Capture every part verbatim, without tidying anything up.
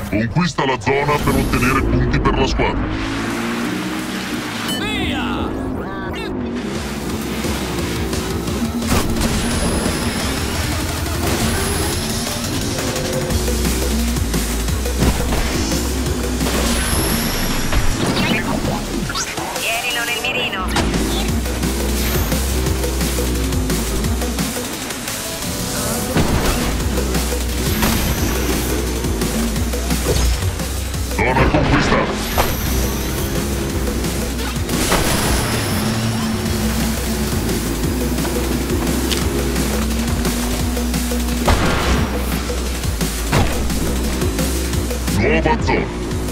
Conquista la zona per ottenere punti per la squadra. Via! Tienilo nel mirino. Zona conquistata. Nuova zona.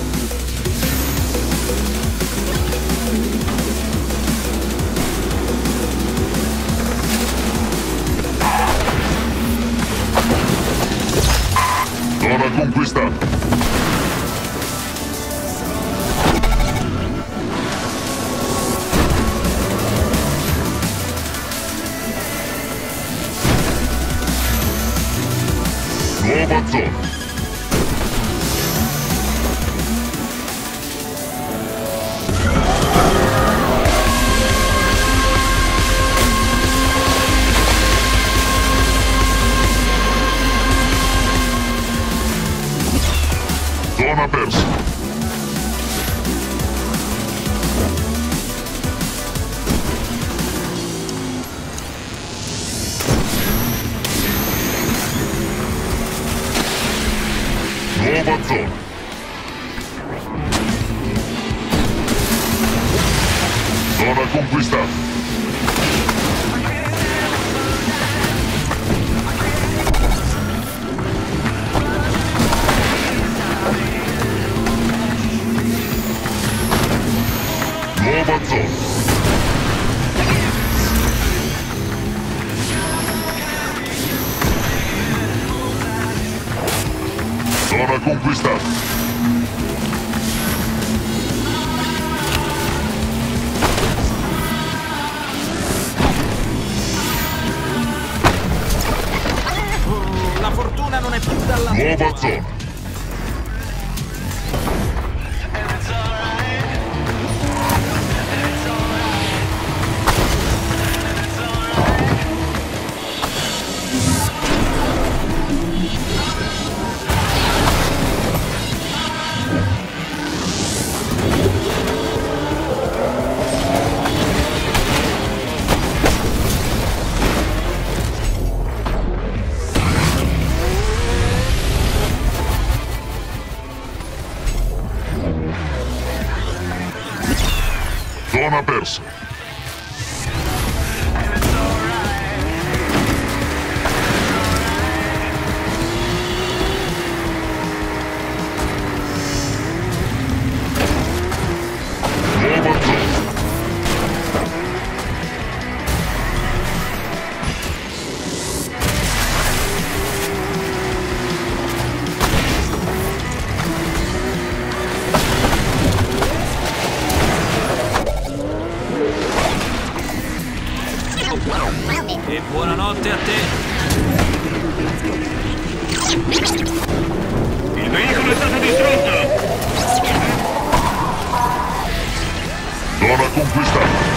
Zona conquistata. Nuova zona. Zona persa. Nuova zona. Zona conquistata. Nuova zona. Zona conquistata. La fortuna non è più dalla Nuova zona. Zona persa. Nuova zona. E buonanotte a te. Il veicolo è stato distrutto! Zona conquistata.